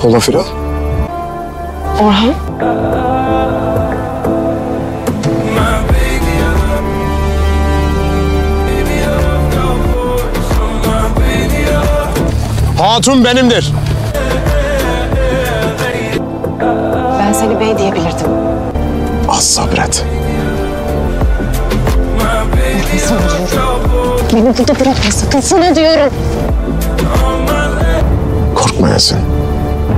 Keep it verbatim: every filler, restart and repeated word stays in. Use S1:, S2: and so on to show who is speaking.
S1: Ola Firal.
S2: Orhan.
S1: Hatun benimdir.
S2: Ben seni bey diyebilirdim.
S1: Az sabret.
S2: Nefes alıyorum. Beni burada bırakma sakın sana diyorum.
S1: Korkmayasın.